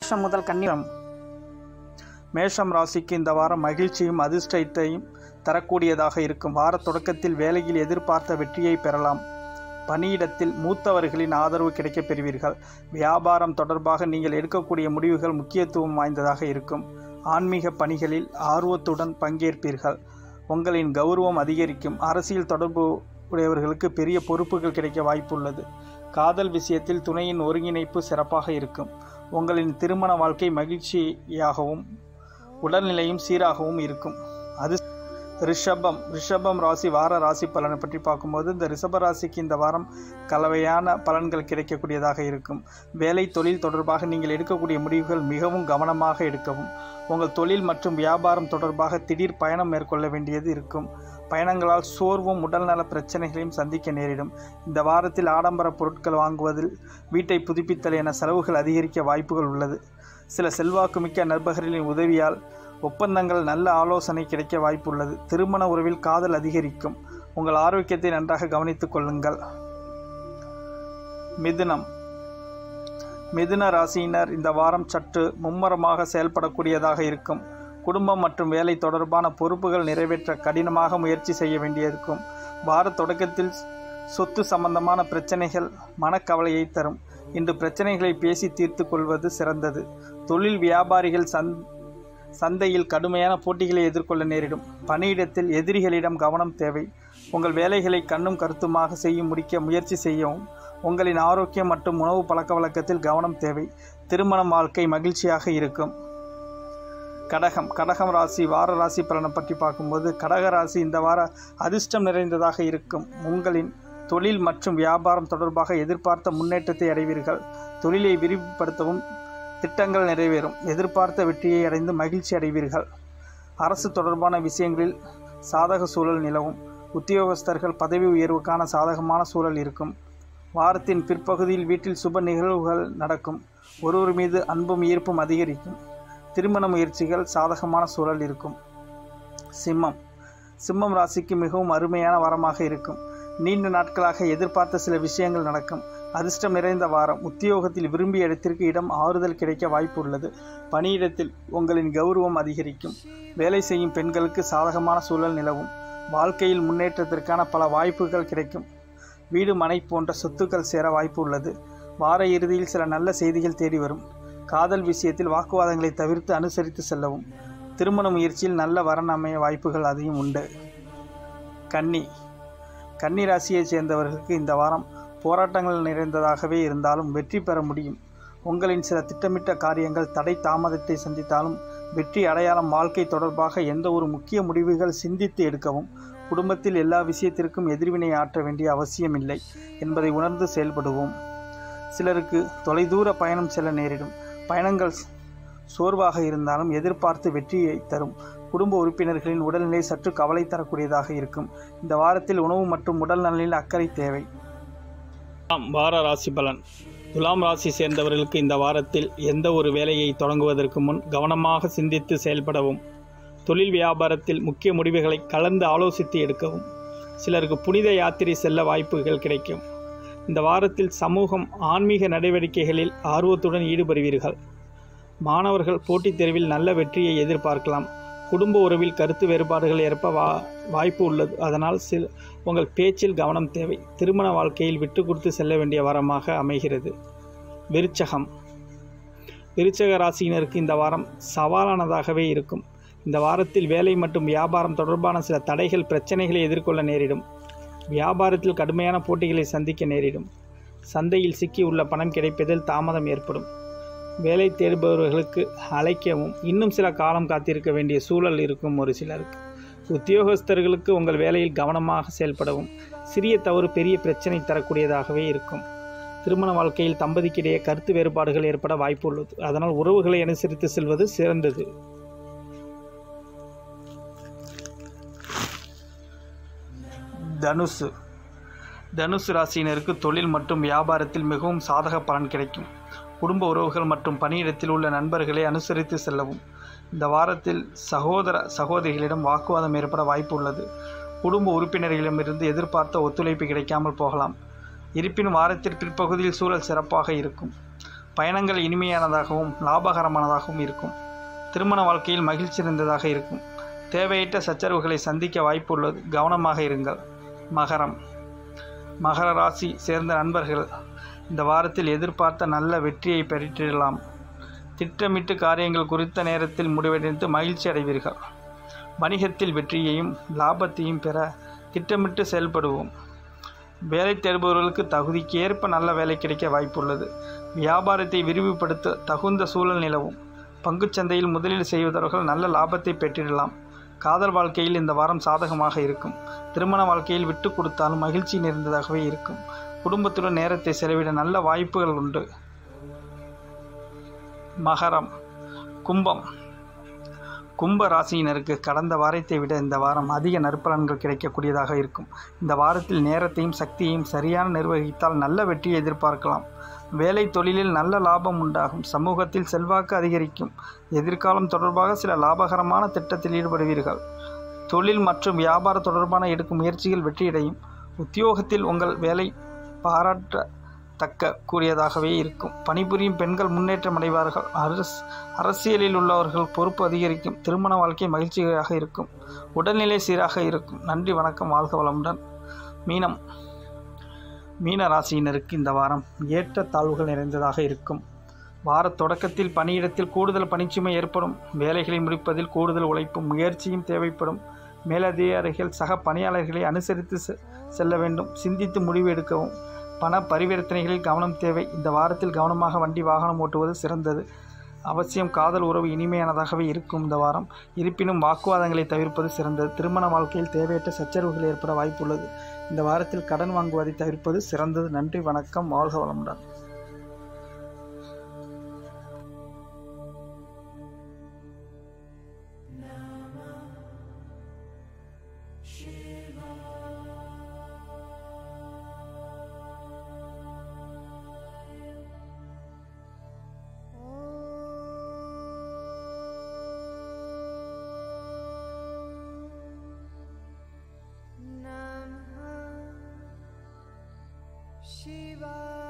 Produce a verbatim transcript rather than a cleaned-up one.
மேஷம் முதல் கன்னிரம். மேஷம் ராசிக்கு இந்த வாரம் மகிழ்ச்சியும் அதிர்ஷ்டத்தையும் தரக்கூடியதாக இருக்கும். வார தொடக்கத்தில் வேலையில் எதிர்பார்த்த வெற்றியை பெறலாம். பணியிடத்தில் மூத்தவர்களின் ஆதரவு கிடைக்கப் பெறுவீர்கள். வியாபாரம் தொடர்பாக நீங்கள் எடுக்கக்கூடிய முடிவுகள் முக்கியத்துவம் வாய்ந்ததாக இருக்கும். ஆன்மீக பணிகளில் ஆர்வத்துடன் பங்கேற்பீர்கள். உங்களின் கௌரவம் அதிகரிக்கும். அரசியல் தொடர்பு உடையவர்களுக்கு பெரிய பொறுப்புகள் கிடைக்க வாய்ப்புள்ளது. காதல் விஷயத்தில் துணையின் ஒருங்கிணைப்பு சிறப்பாக இருக்கும். உங்களின் திருமண வாழ்க்கை மகிழ்ச்சியாகவும் உடல்நிலையும் சீராகவும் இருக்கும். அது ரிஷபம். ரிஷபம் ராசி வார ராசி பலனை பற்றி பார்க்கும்போது இந்த ரிஷப ராசிக்கு இந்த வாரம் கலவையான பலன்கள் கிடைக்கக்கூடியதாக இருக்கும். வேலை தொழில் தொடர்பாக நீங்கள் எடுக்கக்கூடிய முடிவுகள் மிகவும் கவனமாக எடுக்கவும். உங்கள் தொழில் மற்றும் வியாபாரம் தொடர்பாக திடீர் பயணம் மேற்கொள்ள வேண்டியது இருக்கும். பயணங்களால் சோர்வும் உடல்நல பிரச்சனைகளையும் சந்திக்க நேரிடும். இந்த வாரத்தில் ஆடம்பர பொருட்கள் வாங்குவதில் வீட்டை புதுப்பித்தல் என செலவுகள் அதிகரிக்க வாய்ப்புகள் உள்ளது. சில செல்வாக்குமிக்க நண்பர்களின் உதவியால் ஒப்பந்தங்கள் நல்ல ஆலோசனை கிடைக்க வாய்ப்புள்ளது. திருமண உறவில் காதல் அதிகரிக்கும். உங்கள் ஆரோக்கியத்தை நன்றாக கவனித்துக் கொள்ளுங்கள். மிதுனம். மிதுன ராசியினர் இந்த வாரம் சற்று மும்முரமாக செயல்படக்கூடியதாக இருக்கும். குடும்பம் மற்றும் வேலை தொடர்பான பொறுப்புகள் நிறைவேற்ற கடினமாக முயற்சி செய்ய வேண்டியிருக்கும். வார தொடக்கத்தில் சொத்து சம்பந்தமான பிரச்சனைகள் மனக்கவலையை தரும். இன்று பிரச்சனைகளை பேசி தீர்த்து கொள்வது சிறந்தது. தொழில் வியாபாரிகள் சந் சந்தையில் கடுமையான போட்டிகளை எதிர்கொள்ள நேரிடும். பணியிடத்தில் எதிரிகளிடம் கவனம் தேவை. உங்கள் வேலைகளை கண்ணும் கருத்துமாக செய்ய முடிக்க முயற்சி செய்யவும். உங்களின் ஆரோக்கியம் மற்றும் உணவு பழக்க வழக்கத்தில் கவனம் தேவை. திருமண வாழ்க்கை மகிழ்ச்சியாக இருக்கும். கடகம். கடகம் ராசி வார ராசி பலனை பற்றி பார்க்கும்போது கடக ராசி இந்த வார அதிர்ஷ்டம் நிறைந்ததாக இருக்கும். உங்களின் தொழில் மற்றும் வியாபாரம் தொடர்பாக எதிர்பார்த்த முன்னேற்றத்தை அடைவீர்கள். தொழிலை விரிவுபடுத்தவும் திட்டங்கள் நிறைவேறும். எதிர்பார்த்த வெற்றியை அடைந்து மகிழ்ச்சி அடைவீர்கள். அரசு தொடர்பான விஷயங்களில் சாதக சூழல் நிலவும். உத்தியோகஸ்தர்கள் பதவி உயர்வுக்கான சாதகமான சூழல் இருக்கும். வாரத்தின் பிற்பகுதியில் வீட்டில் சுப நிகழ்வுகள் நடக்கும். ஒருவர் மீது அன்பும் ஈர்ப்பும் அதிகரிக்கும். திருமண முயற்சிகள் சாதகமான சூழல் இருக்கும். சிம்மம். சிம்மம் ராசிக்கு மிகவும் அருமையான வாரமாக இருக்கும். நீண்ட நாட்களாக எதிர்பார்த்த சில விஷயங்கள் நடக்கும். அதிர்ஷ்டம் நிறைந்த வாரம். உத்தியோகத்தில் விரும்பிய இடத்திற்கு இடம் ஆறுதல் கிடைக்க வாய்ப்பு உள்ளது. பணியிடத்தில் உங்களின் கௌரவம் அதிகரிக்கும். வேலை செய்யும் பெண்களுக்கு சாதகமான சூழல் நிலவும். வாழ்க்கையில் முன்னேற்றத்திற்கான பல வாய்ப்புகள் கிடைக்கும். வீடு மனை போன்ற சொத்துக்கள் சேர வாய்ப்பு உள்ளது. வார இறுதியில் சில நல்ல செய்திகள் தேடி வரும். காதல் விஷயத்தில் வாக்குவாதங்களை தவிர்த்து அனுசரித்து செல்லவும். திருமண முயற்சியில் நல்ல வரன் அமைய வாய்ப்புகள் அதிகம் உண்டு. கன்னி. கன்னி ராசியைச் சேர்ந்தவர்களுக்கு இந்த வாரம் போராட்டங்கள் நிறைந்ததாகவே இருந்தாலும் வெற்றி பெற முடியும். உங்களின் சில திட்டமிட்ட காரியங்கள் தடை தாமதத்தை சந்தித்தாலும் வெற்றி அடையாளம். வாழ்க்கை தொடர்பாக எந்த ஒரு முக்கிய முடிவுகள் சிந்தித்து எடுக்கவும். குடும்பத்தில் எல்லா விஷயத்திற்கும் எதிர்வினை ஆற்ற வேண்டிய அவசியமில்லை என்பதை உணர்ந்து செயல்படுவோம். சிலருக்கு தொலைதூர பயணம் செல்ல நேரிடும். பயணங்கள் சோர்வாக இருந்தாலும் எதிர்பார்த்து வெற்றியை தரும். குடும்ப உறுப்பினர்களின் உடல்நிலை சற்று கவலை தரக்கூடியதாக இருக்கும். இந்த வாரத்தில் உணவு மற்றும் உடல் நலனில் அக்கறை தேவை. வார ராசி பலன். துலாம் ராசி சேர்ந்தவர்களுக்கு இந்த வாரத்தில் எந்த ஒரு வேலையை தொடங்குவதற்கு முன் கவனமாக சிந்தித்து செயல்படவும். தொழில் வியாபாரத்தில் முக்கிய முடிவுகளை கலந்து ஆலோசித்து எடுக்கவும். சிலருக்கு புனித யாத்திரை செல்ல வாய்ப்புகள் கிடைக்கும். இந்த வாரத்தில் சமூகம் ஆன்மீக நடவடிக்கைகளில் ஆர்வத்துடன் ஈடுபடுவீர்கள். மாணவர்கள் போட்டித் தேர்வில் நல்ல வெற்றியை எதிர்பார்க்கலாம். குடும்ப உறவில் கருத்து வேறுபாடுகள் ஏற்ப வா வாய்ப்பு உள்ளது. அதனால் சில உங்கள் பேச்சில் கவனம் தேவை. திருமண வாழ்க்கையில் விட்டு கொடுத்து செல்ல வேண்டிய வாரமாக அமைகிறது. விருச்சகம். விருச்சக ராசியினருக்கு இந்த வாரம் சவாலானதாகவே இருக்கும். இந்த வாரத்தில் வேலை மற்றும் வியாபாரம் தொடர்பான சில தடைகள் பிரச்சனைகளை எதிர்கொள்ள நேரிடும். வியாபாரத்தில் கடுமையான போட்டிகளை சந்திக்க நேரிடும். சந்தையில் சிக்கியுள்ள பணம் கிடைப்பதில் தாமதம் ஏற்படும். வேலை தேடுபவர்களுக்கு அழைக்கவும் இன்னும் சில காலம் காத்திருக்க வேண்டிய சூழல் இருக்கும். ஒரு சிலருக்கு உத்தியோகஸ்தர்களுக்கு உங்கள் வேலையில் கவனமாக செயல்படவும். சிறிய தவறு பெரிய பிரச்சனை தரக்கூடியதாகவே இருக்கும். திருமண வாழ்க்கையில் தம்பதிக்கிடையே கருத்து வேறுபாடுகள் ஏற்பட வாய்ப்பு உள்ளது. அதனால் உறவுகளை அனுசரித்து செல்வது சிறந்தது. தனுசு. தனுசு ராசியினருக்கு தொழில் மற்றும் வியாபாரத்தில் மிகவும் சாதக பலன் கிடைக்கும். குடும்ப உறவுகள் மற்றும் பணியிடத்தில் உள்ள நண்பர்களை அனுசரித்து செல்லவும். இந்த வாரத்தில் சகோதர சகோதரிகளிடம் வாக்குவாதம் ஏற்பட வாய்ப்பு உள்ளது. குடும்ப உறுப்பினர்களிடமிருந்து எதிர்பார்த்த ஒத்துழைப்பு கிடைக்காமல் போகலாம். இருப்பினும் வாரத்தின் பிற்பகுதியில் சூழல் சிறப்பாக இருக்கும். பயணங்கள் இனிமையானதாகவும் லாபகரமானதாகவும் இருக்கும். திருமண வாழ்க்கையில் மகிழ்ச்சி நிறைந்ததாக இருக்கும். தேவையற்ற சச்சரவுகளை சந்திக்க வாய்ப்பு உள்ளது. கவனமாக இருங்கள். மகரம் மகர ராசி சேர்ந்த நண்பர்கள் இந்த வாரத்தில் எதிர்பார்த்த நல்ல வெற்றியை பெற்றிடலாம். திட்டமிட்டு காரியங்கள் குறித்த நேரத்தில் முடிவடைந்து மகிழ்ச்சி அடைவீர்கள். வணிகத்தில் வெற்றியையும் லாபத்தையும் பெற திட்டமிட்டு செயல்படுவோம். வேலை தேடுபவர்களுக்கு தகுதிக்கு ஏற்ப நல்ல வேலை கிடைக்க வாய்ப்புள்ளது. வியாபாரத்தை விரிவுபடுத்த தகுந்த சூழல் நிலவும். பங்குச்சந்தையில் முதலீடு செய்வதவர்கள் நல்ல லாபத்தை பெற்றிடலாம். காதல் வாழ்க்கையில் இந்த வாரம் சாதகமாக இருக்கும். திருமண வாழ்க்கையில் விட்டு கொடுத்தாலும் மகிழ்ச்சி நிறைந்ததாகவே இருக்கும். குடும்பத்துடன் நேரத்தை செலவிட நல்ல வாய்ப்புகள் உண்டு. மகரம் கும்பம் கும்ப ராசியினருக்கு கடந்த வாரத்தை விட இந்த வாரம் அதிக நற்பலன்கள் கிடைக்கக்கூடியதாக இருக்கும். இந்த வாரத்தில் நேரத்தையும் சக்தியையும் சரியான நிர்வகித்தால் நல்ல வெற்றியை எதிர்பார்க்கலாம். வேலை தொழிலில் நல்ல லாபம் உண்டாகும். சமூகத்தில் செல்வாக்கு அதிகரிக்கும். எதிர்காலம் தொடர்பாக சில லாபகரமான திட்டத்தில் ஈடுபடுவீர்கள். தொழில் மற்றும் வியாபார தொடர்பான எடுக்கும் முயற்சிகள் வெற்றியடையும். உத்தியோகத்தில் உங்கள் வேலை பாராட்டத்தக்க கூடியதாகவே இருக்கும். பணிபுரியும் பெண்கள் முன்னேற்றம் அடைவார்கள். அரசு அரசியலில் உள்ளவர்கள் பொறுப்பு அதிகரிக்கும். திருமண வாழ்க்கை மகிழ்ச்சியாக இருக்கும். உடல்நிலை சீராக இருக்கும். நன்றி, வணக்கம், வாழ்க வளமுடன். மீனம் மீன ராசியினருக்கு இந்த வாரம் ஏற்ற தாழ்வுகள் நிறைந்ததாக இருக்கும். வார தொடக்கத்தில் பணியிடத்தில் கூடுதல் பணிச்சுமை ஏற்படும். வேலைகளை முடிப்பதில் கூடுதல் உழைப்பும் முயற்சியும் தேவைப்படும். மேலதிகாரிகள் சக பணியாளர்களை அனுசரித்து செல்ல வேண்டும். சிந்தித்து முடிவு எடுக்கவும். பண பரிவர்த்தனைகளில் கவனம் தேவை. இந்த வாரத்தில் கவனமாக வண்டி வாகனம் ஓட்டுவது சிறந்தது. அவசியம் காதல் உறவு இனிமையானதாகவே இருக்கும் இந்த வாரம். இருப்பினும் வாக்குவாதங்களை தவிர்ப்பது சிறந்தது. திருமண வாழ்க்கையில் தேவையற்ற சச்சரவுகள் ஏற்பட வாய்ப்புள்ளது. இந்த வாரத்தில் கடன் வாங்குவதை தவிர்ப்பது சிறந்தது. நன்றி, வணக்கம், வாழ்க வளமுடன். Shiva.